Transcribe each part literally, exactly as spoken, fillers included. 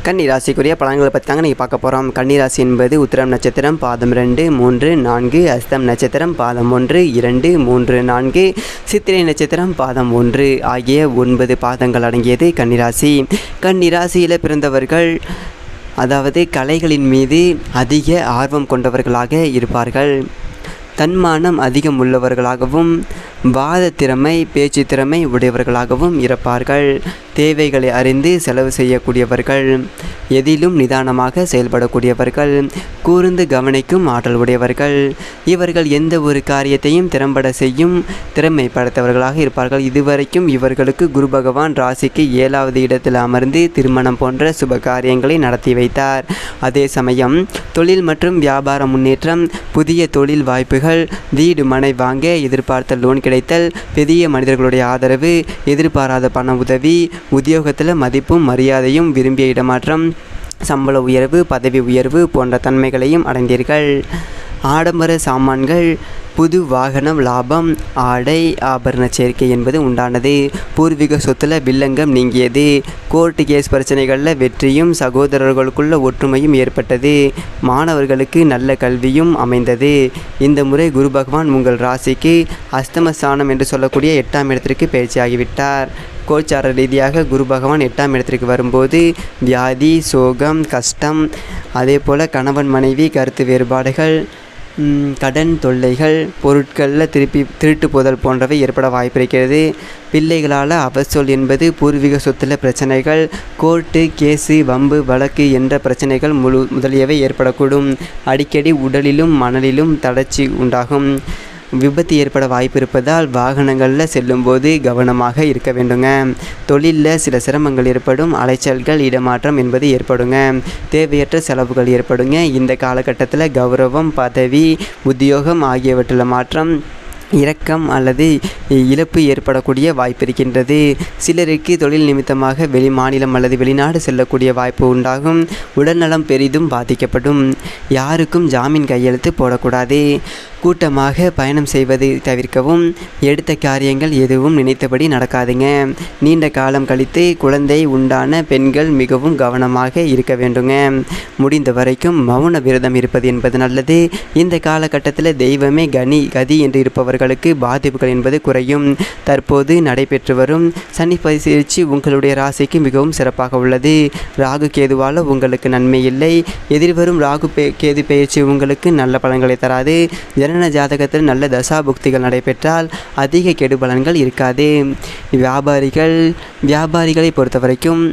கன்னி ராசிக்குரிய பலன்களை பற்றி தாங்க நீங்கள் பார்க்க போகிறோம். கன்னி ராசி என்பது உத்திரம் நட்சத்திரம் பாதம் ரெண்டு மூன்று நான்கு, அஸ்தம் நட்சத்திரம் பாதம் ஒன்று இரண்டு மூன்று நான்கு, சித்திரை நட்சத்திரம் பாதம் ஒன்று ஆகிய ஒன்பது பாதங்கள் அடங்கியது கன்னிராசி. கன்னிராசியில் பிறந்தவர்கள் அதாவது கலைகளின் மீது அதிக ஆர்வம் கொண்டவர்களாக இருப்பார்கள். தன்மானம் அதிகம் உள்ளவர்களாகவும் வாத திறமை பேச்சு திறமை உடையவர்களாகவும் இருப்பார்கள். தேவைகளை அறிந்து செலவு செய்யக்கூடியவர்கள், எதிலும் நிதானமாக செயல்படக்கூடியவர்கள், கூர்ந்து கவனிக்கும் ஆற்றல் உடையவர்கள். இவர்கள் எந்த ஒரு காரியத்தையும் திறம்பட செய்யும் திறமை படைத்தவர்களாக இருப்பார்கள். இதுவரைக்கும் இவர்களுக்கு குரு பகவான் ராசிக்கு ஏழாவது இடத்தில் அமர்ந்து திருமணம் போன்ற சுப காரியங்களை நடத்தி வைத்தார். அதே சமயம் தொழில் மற்றும் வியாபார முன்னேற்றம், புதிய தொழில் வாய்ப்புகள், வீடு மனை வாங்க எதிர்பார்த்த லோன் கிடைத்தல், பெரிய மனிதர்களுடைய ஆதரவு, எதிர்பாராத பண உதவி, உத்தியோகத்தில் மதிப்பும் மரியாதையும், விரும்பிய இடமாற்றம், சம்பள உயர்வு, பதவி உயர்வு போன்ற தன்மைகளையும் அடைந்தீர்கள். ஆடம்பர சாமான்கள், புது வாகனம், லாபம், ஆடை ஆபரண சேர்க்கை என்பது உண்டானது. பூர்வீக சொத்துல வில்லங்கம் நீங்கியது. கோர்ட்டு கேஸ் பிரச்சனைகளில் வெற்றியும் சகோதரர்களுக்குள்ள ஒற்றுமையும் ஏற்பட்டது. மாணவர்களுக்கு நல்ல கல்வியும் அமைந்தது. இந்த முறை குரு பகவான் உங்கள் ராசிக்கு அஸ்தமஸ்தானம் என்று சொல்லக்கூடிய எட்டாம் இடத்திற்கு பயிற்சியாகிவிட்டார். கோச்சார ரீதியாக குரு பகவான் எட்டாம் இடத்திற்கு வரும்போது வியாதி, சோகம், கஷ்டம், அதே போல் கணவன் மனைவி கருத்து வேறுபாடுகள், கடன் தொல்லைகள், பொருட்களில் திருப்பி திருட்டு போதல் போன்றவை ஏற்பட வாய்ப்பிருக்கிறது. பிள்ளைகளால் அவசொல் என்பது, பூர்வீக சொத்துல பிரச்சனைகள், கோர்ட்டு கேஸு வம்பு வழக்கு என்ற பிரச்சனைகள் முழு முதலியவை ஏற்படக்கூடும். அடிக்கடி உடலிலும் மனதிலும் தளர்ச்சி உண்டாகும். விபத்து ஏற்பட வாய்ப்பு இருப்பதால் வாகனங்களில் செல்லும்போது கவனமாக இருக்க வேண்டுங்க. தொழிலில் சில சிரமங்கள் ஏற்படும். அலைச்சல்கள், இடமாற்றம் என்பது ஏற்படுங்க. தேவையற்ற செலவுகள் ஏற்படுங்க. இந்த காலகட்டத்தில் கௌரவம், பதவி, உத்தியோகம் ஆகியவற்றில் மாற்றம், இரக்கம் அல்லது இழப்பு ஏற்படக்கூடிய வாய்ப்பு இருக்கின்றது. சிலருக்கு தொழில் நிமித்தமாக வெளி மாநிலம் அல்லது வெளிநாடு செல்லக்கூடிய வாய்ப்பு உண்டாகும். உடல்நலம் பெரிதும் பாதிக்கப்படும். யாருக்கும் ஜாமீன் கையெழுத்து போடக்கூடாது. கூட்டமாக பயணம் செய்வதை தவிர்க்கவும். எடுத்த காரியங்கள் எதுவும் நினைத்தபடி நடக்காதுங்க. நீண்ட காலம் கழித்து குழந்தை உண்டான பெண்கள் மிகவும் கவனமாக இருக்க வேண்டுங்க. முடிந்த வரைக்கும் மௌன விரதம் இருப்பது என்பது நல்லது. இந்த காலகட்டத்தில் தெய்வமே கனி கதி என்று இருப்பவர்களுக்கு பாதிப்புகள் என்பது குறையும். தற்போது நடைபெற்று வரும் சனி பயிற்சி உங்களுடைய ராசிக்கு மிகவும் சிறப்பாக உள்ளது. ராகு கேதுவால் உங்களுக்கு நன்மை இல்லை. எதிர்வரும் ராகு கேது பயிற்சி உங்களுக்கு நல்ல பலன்களை தராது. ஜனன ஜாதகத்தில் நல்ல தசாபுக்திகள் நடைபெற்றால் அதிக கெடு பலன்கள் இருக்காது. வியாபாரிகள் வியாபாரிகளை பொறுத்த வரைக்கும்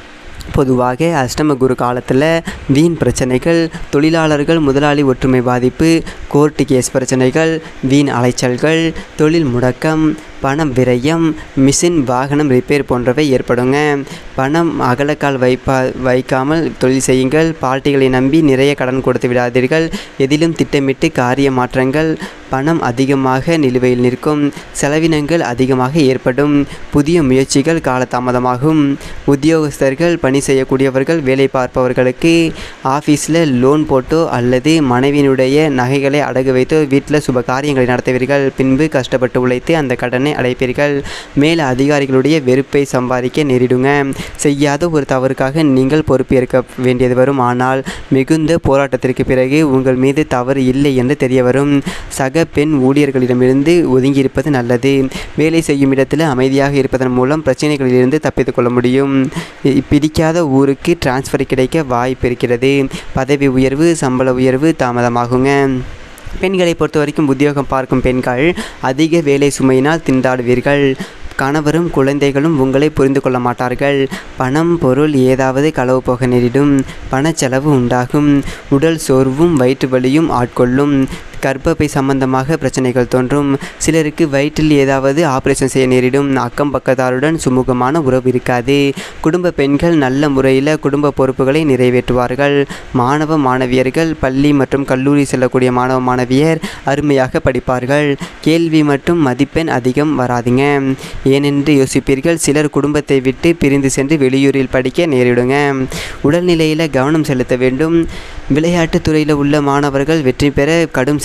பொதுவாக அஷ்டம குரு காலத்தில் வீண் பிரச்சனைகள், தொழிலாளர்கள் முதலாளி ஒற்றுமை பாதிப்பு, கோர்ட்டு கேஸ் பிரச்சனைகள், வீண் அலைச்சல்கள், தொழில் முடக்கம், பணம் விரயம், மிஷின் வாகனம் ரிப்பேர் போன்றவை ஏற்படுங்க. பணம் அகலக்கால் வைப்பா வைக்காமல் தொழில் செய்யுங்கள். பார்ட்டிகளை நம்பி நிறைய கடன் கொடுத்து விடாதீர்கள். எதிலும் திட்டமிட்டு காரிய மாற்றங்கள். பணம் அதிகமாக நிலுவையில் நிற்கும். செலவினங்கள் அதிகமாக ஏற்படும். புதிய முயற்சிகள் காலதாமதமாகும். உத்தியோகஸ்தர்கள், பணி செய்யக்கூடியவர்கள், வேலை பார்ப்பவர்களுக்கு ஆஃபீஸில் லோன் போட்டோ அல்லது மனைவியினுடைய நகைகளை அடகு வைத்தோ வீட்டில் சுப காரியங்களை நடத்துவீர்கள். பின்பு கஷ்டப்பட்டு உழைத்து அந்த கடனை அடைப்பீர்கள். மேல அதிகாரிகளுடைய வெறுப்பை சம்பாதிக்க நேரிடுங்க. செய்யாத ஒரு தவறுக்காக நீங்கள் பொறுப்பேற்க வேண்டியது வரும். ஆனால் மிகுந்த போராட்டத்திற்கு பிறகு உங்கள் மீது தவறு இல்லை என்று தெரிய வரும். சக பெண் ஊழியர்களிடமிருந்து ஒதுங்கி இருப்பது நல்லது. வேலை செய்யும் இடத்தில் அமைதியாக இருப்பதன் மூலம் பிரச்சனைகளிலிருந்து தப்பித்துக் கொள்ள முடியும். பிடிக்காத ஊருக்கு டிரான்ஸ்ஃபர் கிடைக்க வாய்ப்பு இருக்கிறது. பதவி உயர்வு, சம்பள உயர்வு தாமதமாகுங்க. பெண்களை பொறுத்த வரைக்கும் உத்தியோகம் பார்க்கும் பெண்கள் அதிக வேலை சுமையினால் திண்டாடுவீர்கள். கணவரும் குழந்தைகளும் உங்களை புரிந்து கொள்ள மாட்டார்கள். பணம் பொருள் ஏதாவது களவு போக நேரிடும். பணச்செலவு உண்டாகும். உடல் சோர்வும் வயிற்று வலியும் ஆட்கொள்ளும். கர்ப்பப்பை சம்பந்தமாக பிரச்சனைகள் தோன்றும். சிலருக்கு வயிற்றில் ஏதாவது ஆபரேஷன் செய்ய நேரிடும். அக்கம் பக்கத்தாருடன் சுமூகமான உறவு இருக்காது. குடும்ப பெண்கள் நல்ல முறையில் குடும்ப பொறுப்புகளை நிறைவேற்றுவார்கள். மாணவ மாணவியர்கள், பள்ளி மற்றும் கல்லூரி செல்லக்கூடிய மாணவ மாணவியர் அருமையாக படிப்பார்கள். கேள்வி மற்றும் மதிப்பெண் அதிகம் வராதுங்க. ஏனென்று யோசிப்பீர்கள். சிலர் குடும்பத்தை விட்டு பிரிந்து சென்று வெளியூரில் படிக்க நேரிடுங்க. உடல்நிலையில் கவனம் செலுத்த வேண்டும். விளையாட்டுத் துறையில் உள்ள மாணவர்கள் வெற்றி பெற கடும்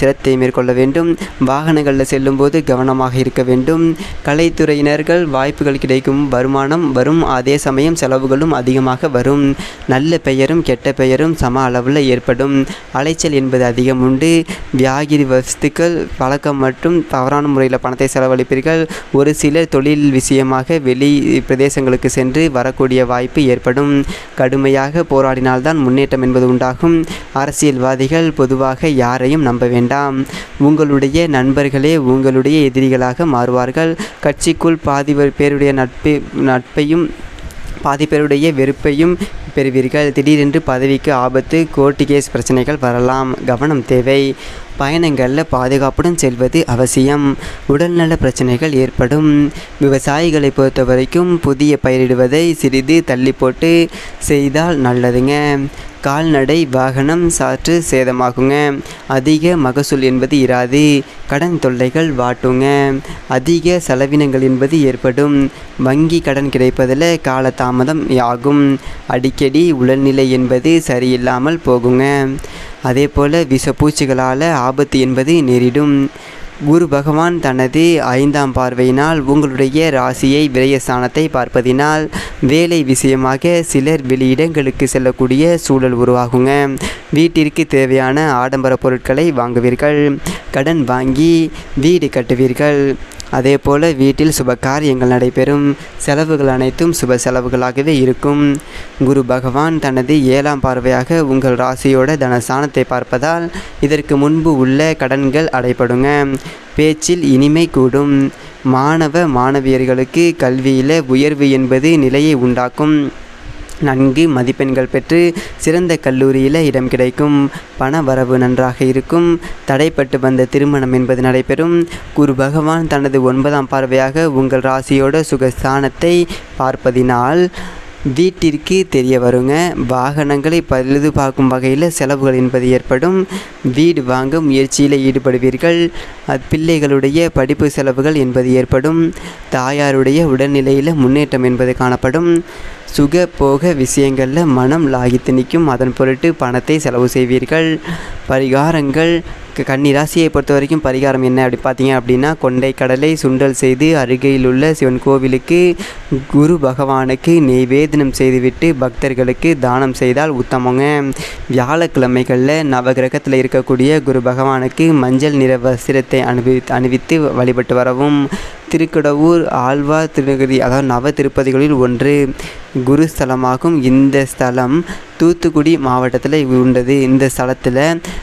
சிரத்தை மேற்கொள்ள வேண்டும். வாகனங்களில் செல்லும்போது கவனமாக இருக்க வேண்டும். கலைத்துறையினர்கள் வாய்ப்புகள் கிடைக்கும், வருமானம் வரும், அதே சமயம் செலவுகளும் அதிகமாக வரும். நல்ல பெயரும் கெட்ட பெயரும் சம அளவில் ஏற்படும். அலைச்சல் என்பது அதிகம் உண்டு. வியாகிரி வஸ்துக்கள் பழக்கம் மற்றும் தவறான முறையில் பணத்தை செலவழிப்பீர்கள். ஒரு சிலர் தொழில் விஷயமாக வெளி பிரதேசங்களுக்கு சென்று வரக்கூடிய வாய்ப்பு ஏற்படும். கடுமையாக போராடினால்தான் முன்னேற்றம் என்பது உண்டாகும். அரசியல்வாதிகள் பொதுவாக யாரையும் நம்ப வேண்டாம். உங்களுடைய நண்பர்களே உங்களுடைய எதிரிகளாக மாறுவார்கள். கட்சிக்குள் பாதி பேருடைய நட்பு நட்பையும் பாதி பேருடைய வெறுப்பையும் பெறுவீர்கள். திடீரென்று பதவிக்கு ஆபத்து, கோர்ட்டு கேஸ் பிரச்சனைகள் வரலாம். கவனம் தேவை. பயணங்களில் பாதுகாப்புடன் செல்வது அவசியம். உடல்நல பிரச்சனைகள் ஏற்படும். விவசாயிகளை பொறுத்த வரைக்கும் புதிய பயிரிடுவதை சிறிது தள்ளி போட்டு செய்தால் நல்லதுங்க. கால்நடை வாகனம் சற்று சேதமாகுங்க. அதிக மகசூல் என்பது இராது. கடன் தொல்லைகள் வாட்டுங்க. அதிக செலவினங்கள் என்பது ஏற்படும். வங்கி கடன் கிடைப்பதில் காலதாமதம் ஆகும். அடிக்கடி உடல்நிலை என்பது சரியில்லாமல் போகுங்க. அதே போல் விஷப்பூச்சிகளால் ஆபத்து என்பது நேரிடும். குரு பகவான் தனது ஐந்தாம் பார்வையினால் உங்களுடைய ராசியை விரயஸ்தானத்தை பார்ப்பதினால் வேலை விஷயமாக சிலர் வெளியிடங்களுக்கு செல்லக்கூடிய சூழல் உருவாகுங்க. வீட்டிற்கு தேவையான ஆடம்பர பொருட்களை வாங்குவீர்கள். கடன் வாங்கி வீடு கட்டுவீர்கள். அதே போல் வீட்டில் சுப காரியங்கள் நடைபெறும். செலவுகள் அனைத்தும் சுப செலவுகளாகவே இருக்கும். குரு பகவான் தனது ஏழாம் பார்வையாக உங்கள் ராசியோட தனஸ்தானத்தை பார்ப்பதால் இதற்கு முன்பு உள்ள கடன்கள் அடைபடுங்க. பேச்சில் இனிமை கூடும். மாணவ மாணவியர்களுக்கு கல்வியில் உயர்வு என்பது நிலையை உண்டாக்கும். நன்கு மதிப்பெண்கள் பெற்று சிறந்த கல்லூரியில் இடம் கிடைக்கும். பண வரவு நன்றாக இருக்கும். தடைப்பட்டு வந்த திருமணம் என்பது நடைபெறும். குரு பகவான் தனது ஒன்பதாம் பார்வையாக உங்கள் ராசியோட சுகஸ்தானத்தை பார்ப்பதினால் வீட்டிற்கு தெரிய வருங்க. வாகனங்களை பழுது பார்க்கும் வகையில் செலவுகள் என்பது ஏற்படும். வீடு வாங்க முயற்சியில் ஈடுபடுவீர்கள். பிள்ளைகளுடைய படிப்பு செலவுகள் என்பது ஏற்படும். தாயாருடைய உடல்நிலையில் முன்னேற்றம் என்பது காணப்படும். சுக போக விஷயங்களில் மனம் லாகித்து நிற்கும். அதன் பொருட்டு பணத்தை செலவு செய்வீர்கள். பரிகாரங்கள் கன்னிராசியை பொறுத்த வரைக்கும் பரிகாரம் என்ன அப்படி பார்த்தீங்க அப்படின்னா, கொண்டை கடலை சுண்டல் செய்து அருகையில் உள்ள சிவன் கோவிலுக்கு குரு பகவானுக்கு நெய்வேதனம் செய்துவிட்டு பக்தர்களுக்கு தானம் செய்தால் உத்தமங்க. வியாழக்கிழமைகளில் நவகிரகத்தில் இருக்கக்கூடிய குரு பகவானுக்கு மஞ்சள் நிற வஸ்திரத்தை அனுபவி அணிவித்து வழிபட்டு வரவும். திருக்கடவூர் ஆழ்வார் திருநகரி, அதாவது நவ திருப்பதிகளில் ஒன்று குருஸ்தலமாகும். இந்த ஸ்தலம் தூத்துக்குடி மாவட்டத்தில் உள்ளது. இந்த ஸ்தலத்தில்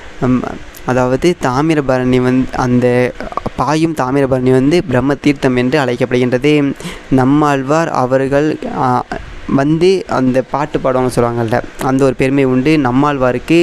அதாவது தாமிரபரணி வந்து அந்த பாயும் தாமிரபரணி வந்து பிரம்ம தீர்த்தம் என்று அழைக்கப்படுகின்றது. நம்மாழ்வார் அவர்கள் வந்து அந்த பாட்டு பாடுவாங்க சொல்லுவாங்கள்ல, அந்த ஒரு பெருமை உண்டு. நம்மாழ்வாருக்கு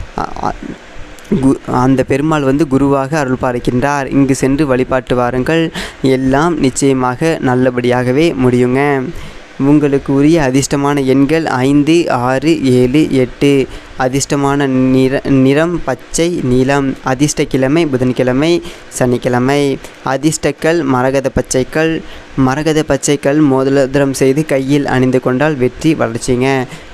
கு அந்த பெருமாள் வந்து குருவாக அருள் பாலிக்கின்றார். இங்கு சென்று வழிபாட்டு வாருங்கள். எல்லாம் நிச்சயமாக நல்லபடியாகவே முடியுங்க. உங்களுக்கு உரிய அதிர்ஷ்டமான எண்கள் ஐந்து, ஆறு, ஏழு, எட்டு. அதிர்ஷ்டமான நிற நிறம் பச்சை நீலம். அதிர்ஷ்ட கிழமை புதன்கிழமை, சனிக்கிழமை. அதிர்ஷ்டக்கல் மரகத பச்சைக்கல். மரகத பச்சைக்கல் மோதிரம் செய்து கையில் அணிந்து கொண்டால் வெற்றி வளர்ச்சிங்க.